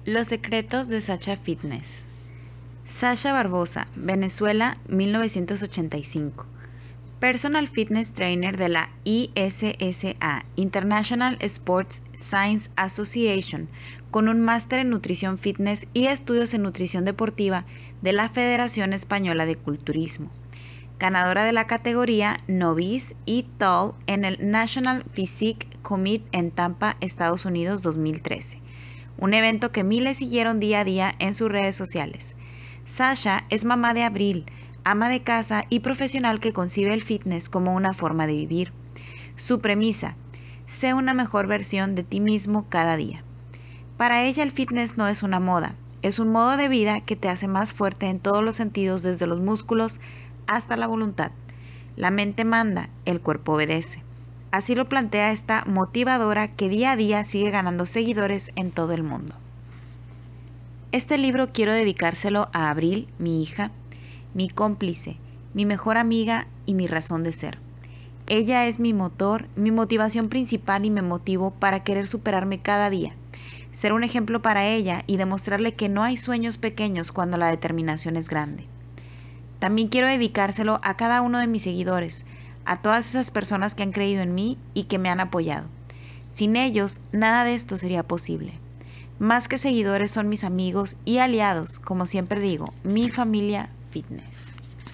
Los secretos de Sasha Fitness. Sasha Barbosa, Venezuela, 1985. Personal Fitness Trainer de la ISSA, International Sports Science Association, con un máster en nutrición fitness y estudios en nutrición deportiva de la Federación Española de Culturismo. Ganadora de la categoría Novice y Tall en el National Physique Commit en Tampa, Estados Unidos 2013. Un evento que miles siguieron día a día en sus redes sociales. Sasha es mamá de Abril, ama de casa y profesional que concibe el fitness como una forma de vivir. Su premisa: sé una mejor versión de ti mismo cada día. Para ella el fitness no es una moda, es un modo de vida que te hace más fuerte en todos los sentidos, desde los músculos hasta la voluntad. La mente manda, el cuerpo obedece. Así lo plantea esta motivadora que día a día sigue ganando seguidores en todo el mundo. Este libro quiero dedicárselo a Abril, mi hija, mi cómplice, mi mejor amiga y mi razón de ser. Ella es mi motor, mi motivación principal y me motivo para querer superarme cada día, ser un ejemplo para ella y demostrarle que no hay sueños pequeños cuando la determinación es grande. También quiero dedicárselo a cada uno de mis seguidores, a todas esas personas que han creído en mí y que me han apoyado. Sin ellos, nada de esto sería posible. Más que seguidores son mis amigos y aliados, como siempre digo, mi familia fitness.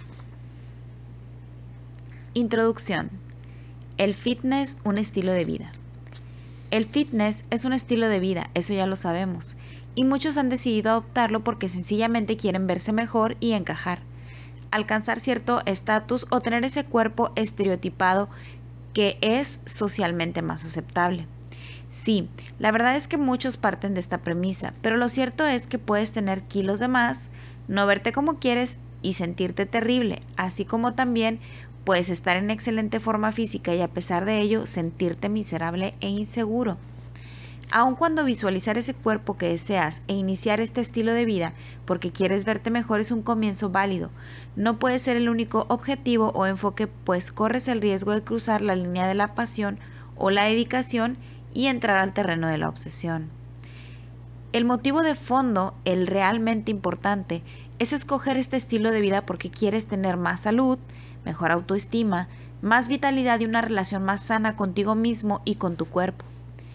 Introducción. El fitness, un estilo de vida. El fitness es un estilo de vida, eso ya lo sabemos, y muchos han decidido adoptarlo porque sencillamente quieren verse mejor y encajar, alcanzar cierto estatus o tener ese cuerpo estereotipado que es socialmente más aceptable. Sí, la verdad es que muchos parten de esta premisa, pero lo cierto es que puedes tener kilos de más, no verte como quieres y sentirte terrible, así como también puedes estar en excelente forma física y a pesar de ello sentirte miserable e inseguro. Aun cuando visualizar ese cuerpo que deseas e iniciar este estilo de vida porque quieres verte mejor es un comienzo válido, no puede ser el único objetivo o enfoque, pues corres el riesgo de cruzar la línea de la pasión o la dedicación y entrar al terreno de la obsesión. El motivo de fondo, el realmente importante, es escoger este estilo de vida porque quieres tener más salud, mejor autoestima, más vitalidad y una relación más sana contigo mismo y con tu cuerpo.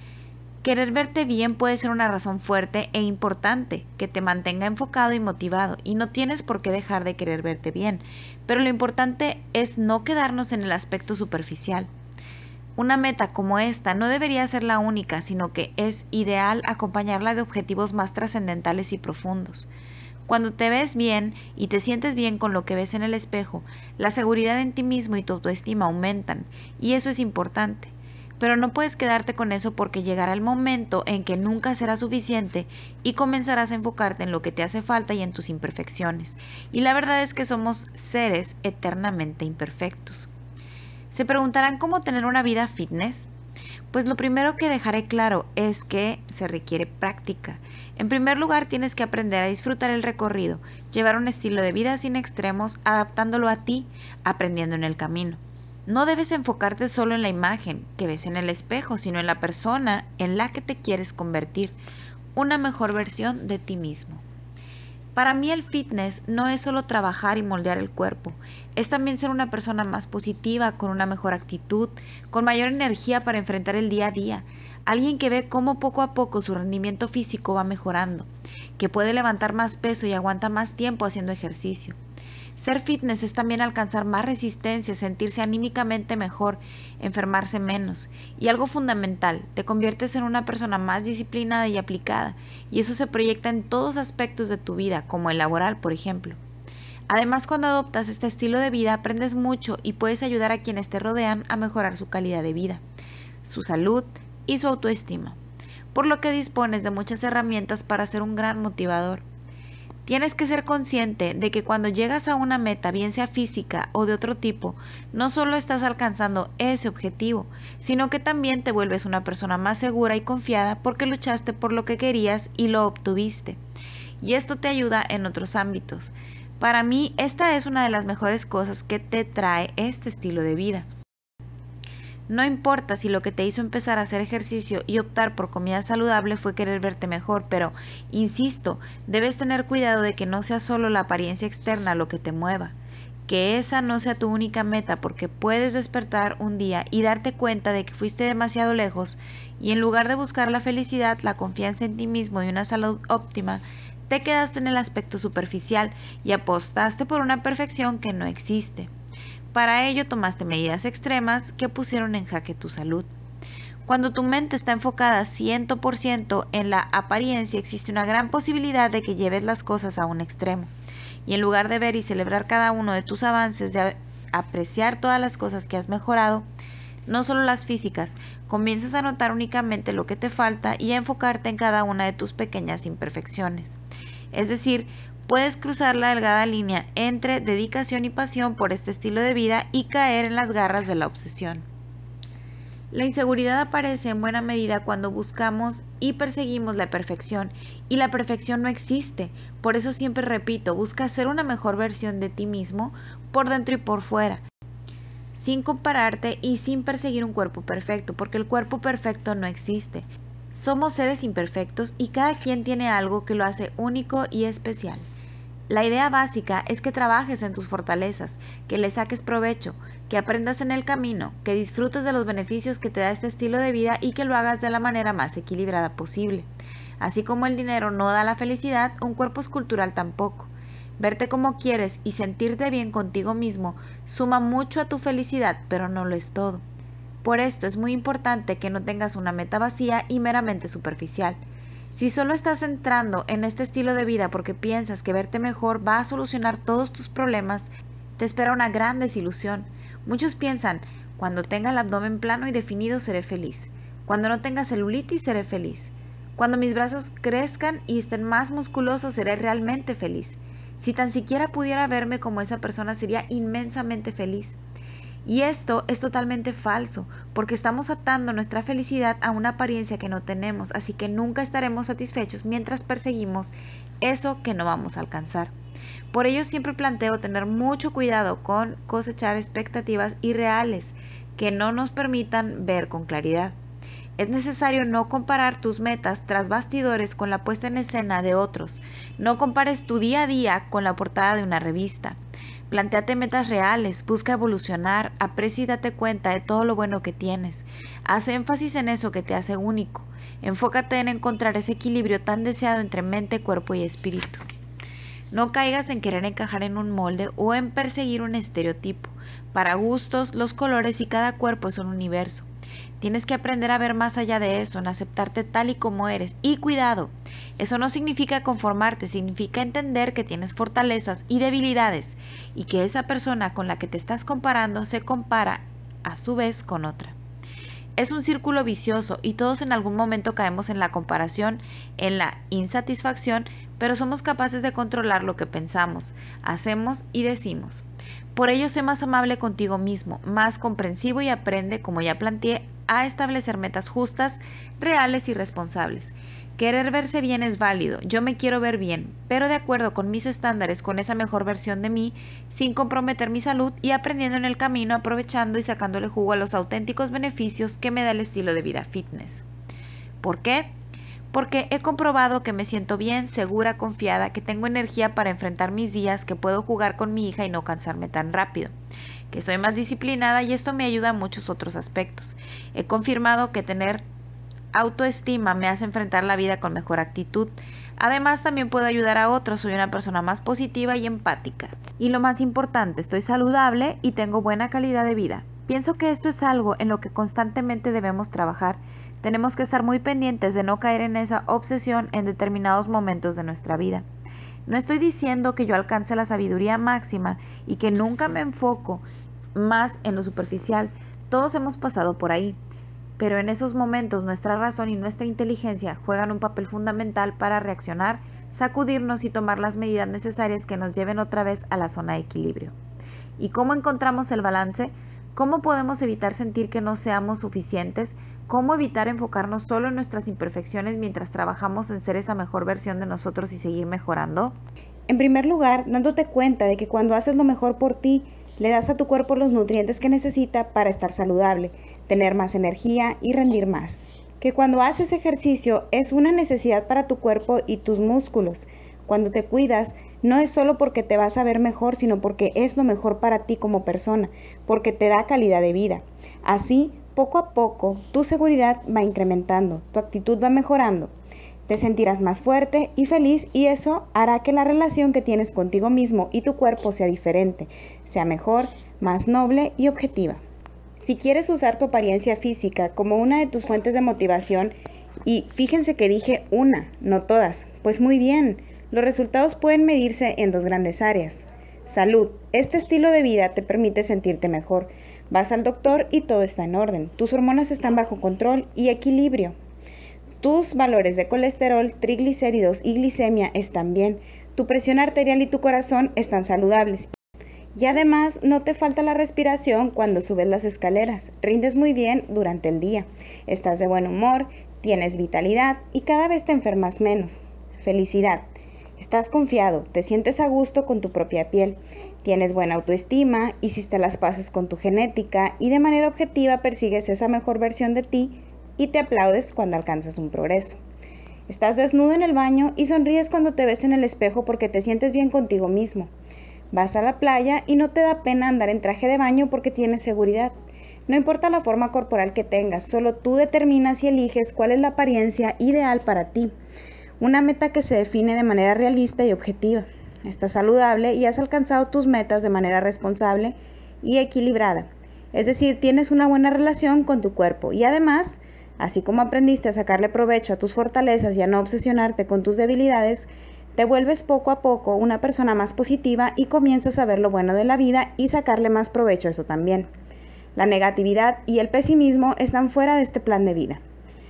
Querer verte bien puede ser una razón fuerte e importante que te mantenga enfocado y motivado, y no tienes por qué dejar de querer verte bien, pero lo importante es no quedarnos en el aspecto superficial. Una meta como esta no debería ser la única, sino que es ideal acompañarla de objetivos más trascendentales y profundos. Cuando te ves bien y te sientes bien con lo que ves en el espejo, la seguridad en ti mismo y tu autoestima aumentan, y eso es importante. Pero no puedes quedarte con eso porque llegará el momento en que nunca será suficiente y comenzarás a enfocarte en lo que te hace falta y en tus imperfecciones. Y la verdad es que somos seres eternamente imperfectos. Se preguntarán cómo tener una vida fitness. Pues lo primero que dejaré claro es que se requiere práctica. En primer lugar, tienes que aprender a disfrutar el recorrido, llevar un estilo de vida sin extremos, adaptándolo a ti, aprendiendo en el camino. No debes enfocarte solo en la imagen que ves en el espejo, sino en la persona en la que te quieres convertir, una mejor versión de ti mismo. Para mí el fitness no es solo trabajar y moldear el cuerpo, es también ser una persona más positiva, con una mejor actitud, con mayor energía para enfrentar el día a día, alguien que ve cómo poco a poco su rendimiento físico va mejorando, que puede levantar más peso y aguanta más tiempo haciendo ejercicio. Ser fitness es también alcanzar más resistencia, sentirse anímicamente mejor, enfermarse menos. Y algo fundamental, te conviertes en una persona más disciplinada y aplicada, y eso se proyecta en todos aspectos de tu vida, como el laboral, por ejemplo. Además, cuando adoptas este estilo de vida, aprendes mucho y puedes ayudar a quienes te rodean a mejorar su calidad de vida, su salud y su autoestima, por lo que dispones de muchas herramientas para ser un gran motivador. Tienes que ser consciente de que cuando llegas a una meta, bien sea física o de otro tipo, no solo estás alcanzando ese objetivo, sino que también te vuelves una persona más segura y confiada porque luchaste por lo que querías y lo obtuviste. Y esto te ayuda en otros ámbitos. Para mí, esta es una de las mejores cosas que te trae este estilo de vida. No importa si lo que te hizo empezar a hacer ejercicio y optar por comida saludable fue querer verte mejor, pero, insisto, debes tener cuidado de que no sea solo la apariencia externa lo que te mueva. Que esa no sea tu única meta, porque puedes despertar un día y darte cuenta de que fuiste demasiado lejos y en lugar de buscar la felicidad, la confianza en ti mismo y una salud óptima, te quedaste en el aspecto superficial y apostaste por una perfección que no existe. Para ello tomaste medidas extremas que pusieron en jaque tu salud. Cuando tu mente está enfocada 100% en la apariencia, existe una gran posibilidad de que lleves las cosas a un extremo. Y en lugar de ver y celebrar cada uno de tus avances, de apreciar todas las cosas que has mejorado, no solo las físicas, comienzas a notar únicamente lo que te falta y a enfocarte en cada una de tus pequeñas imperfecciones. Es decir, puedes cruzar la delgada línea entre dedicación y pasión por este estilo de vida y caer en las garras de la obsesión. La inseguridad aparece en buena medida cuando buscamos y perseguimos la perfección, y la perfección no existe. Por eso siempre repito, busca ser una mejor versión de ti mismo por dentro y por fuera, sin compararte y sin perseguir un cuerpo perfecto, porque el cuerpo perfecto no existe. Somos seres imperfectos y cada quien tiene algo que lo hace único y especial. La idea básica es que trabajes en tus fortalezas, que le saques provecho, que aprendas en el camino, que disfrutes de los beneficios que te da este estilo de vida y que lo hagas de la manera más equilibrada posible. Así como el dinero no da la felicidad, un cuerpo escultural tampoco. Verte como quieres y sentirte bien contigo mismo suma mucho a tu felicidad, pero no lo es todo. Por esto es muy importante que no tengas una meta vacía y meramente superficial. Si solo estás entrando en este estilo de vida porque piensas que verte mejor va a solucionar todos tus problemas, te espera una gran desilusión. Muchos piensan, cuando tenga el abdomen plano y definido seré feliz. Cuando no tenga celulitis seré feliz. Cuando mis brazos crezcan y estén más musculosos seré realmente feliz. Si tan siquiera pudiera verme como esa persona sería inmensamente feliz. Y esto es totalmente falso, porque estamos atando nuestra felicidad a una apariencia que no tenemos, así que nunca estaremos satisfechos mientras perseguimos eso que no vamos a alcanzar. Por ello siempre planteo tener mucho cuidado con cosechar expectativas irreales que no nos permitan ver con claridad. Es necesario no comparar tus metas tras bastidores con la puesta en escena de otros. No compares tu día a día con la portada de una revista. Plantéate metas reales, busca evolucionar, aprecia y date cuenta de todo lo bueno que tienes. Haz énfasis en eso que te hace único. Enfócate en encontrar ese equilibrio tan deseado entre mente, cuerpo y espíritu. No caigas en querer encajar en un molde o en perseguir un estereotipo. Para gustos, los colores y cada cuerpo es un universo. Tienes que aprender a ver más allá de eso, en aceptarte tal y como eres. Y cuidado, eso no significa conformarte, significa entender que tienes fortalezas y debilidades y que esa persona con la que te estás comparando se compara a su vez con otra. Es un círculo vicioso y todos en algún momento caemos en la comparación, en la insatisfacción, pero somos capaces de controlar lo que pensamos, hacemos y decimos. Por ello, sé más amable contigo mismo, más comprensivo y aprende, como ya planteé, a establecer metas justas, reales y responsables. Querer verse bien es válido, yo me quiero ver bien, pero de acuerdo con mis estándares, con esa mejor versión de mí, sin comprometer mi salud y aprendiendo en el camino, aprovechando y sacándole jugo a los auténticos beneficios que me da el estilo de vida fitness. ¿Por qué? Porque he comprobado que me siento bien, segura, confiada, que tengo energía para enfrentar mis días, que puedo jugar con mi hija y no cansarme tan rápido, que soy más disciplinada y esto me ayuda a muchos otros aspectos. He confirmado que tener autoestima me hace enfrentar la vida con mejor actitud. Además, también puedo ayudar a otros, soy una persona más positiva y empática. Y lo más importante, estoy saludable y tengo buena calidad de vida. Pienso que esto es algo en lo que constantemente debemos trabajar. Tenemos que estar muy pendientes de no caer en esa obsesión en determinados momentos de nuestra vida. No estoy diciendo que yo alcance la sabiduría máxima y que nunca me enfoco más en lo superficial. Todos hemos pasado por ahí. Pero en esos momentos nuestra razón y nuestra inteligencia juegan un papel fundamental para reaccionar, sacudirnos y tomar las medidas necesarias que nos lleven otra vez a la zona de equilibrio. ¿Y cómo encontramos el balance? ¿Cómo podemos evitar sentir que no seamos suficientes? ¿Cómo evitar enfocarnos solo en nuestras imperfecciones mientras trabajamos en ser esa mejor versión de nosotros y seguir mejorando? En primer lugar, dándote cuenta de que cuando haces lo mejor por ti, Le das a tu cuerpo los nutrientes que necesita para estar saludable, tener más energía y rendir más. Que cuando haces ejercicio es una necesidad para tu cuerpo y tus músculos. Cuando te cuidas, no es solo porque te vas a ver mejor, sino porque es lo mejor para ti como persona, porque te da calidad de vida. Así, poco a poco, tu seguridad va incrementando, tu actitud va mejorando. Te sentirás más fuerte y feliz y eso hará que la relación que tienes contigo mismo y tu cuerpo sea diferente, sea mejor, más noble y objetiva. Si quieres usar tu apariencia física como una de tus fuentes de motivación, y fíjense que dije una, no todas, pues muy bien, los resultados pueden medirse en dos grandes áreas. Salud. Este estilo de vida te permite sentirte mejor. Vas al doctor y todo está en orden. Tus hormonas están bajo control y equilibrio. Tus valores de colesterol, triglicéridos y glicemia están bien. Tu presión arterial y tu corazón están saludables. Y además no te falta la respiración cuando subes las escaleras. Rindes muy bien durante el día. Estás de buen humor, tienes vitalidad y cada vez te enfermas menos. Felicidad. Estás confiado, te sientes a gusto con tu propia piel, tienes buena autoestima, hiciste las paces con tu genética y de manera objetiva persigues esa mejor versión de ti y te aplaudes cuando alcanzas un progreso. Estás desnudo en el baño y sonríes cuando te ves en el espejo porque te sientes bien contigo mismo. Vas a la playa y no te da pena andar en traje de baño porque tienes seguridad. No importa la forma corporal que tengas, solo tú determinas y eliges cuál es la apariencia ideal para ti. Una meta que se define de manera realista y objetiva. Estás saludable y has alcanzado tus metas de manera responsable y equilibrada. Es decir, tienes una buena relación con tu cuerpo y además, así como aprendiste a sacarle provecho a tus fortalezas y a no obsesionarte con tus debilidades, te vuelves poco a poco una persona más positiva y comienzas a ver lo bueno de la vida y sacarle más provecho a eso también. La negatividad y el pesimismo están fuera de este plan de vida.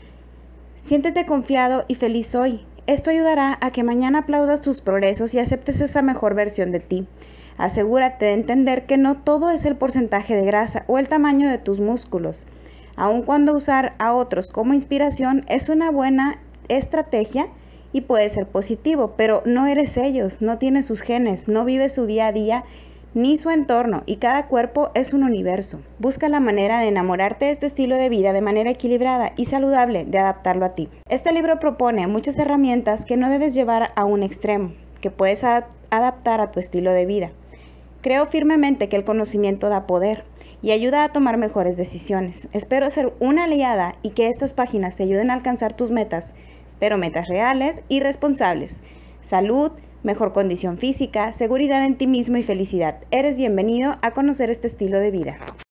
Siéntete confiado y feliz hoy. Esto ayudará a que mañana aplaudas tus progresos y aceptes esa mejor versión de ti. Asegúrate de entender que no todo es el porcentaje de grasa o el tamaño de tus músculos. Aun cuando usar a otros como inspiración es una buena estrategia y puede ser positivo, pero no eres ellos, no tienes sus genes, no vives su día a día ni su entorno y cada cuerpo es un universo. Busca la manera de enamorarte de este estilo de vida de manera equilibrada y saludable, de adaptarlo a ti. Este libro propone muchas herramientas que no debes llevar a un extremo, que puedes adaptar a tu estilo de vida. Creo firmemente que el conocimiento da poder y ayuda a tomar mejores decisiones. Espero ser una aliada y que estas páginas te ayuden a alcanzar tus metas, pero metas reales y responsables. Salud, mejor condición física, seguridad en ti mismo y felicidad. Eres bienvenido a conocer este estilo de vida.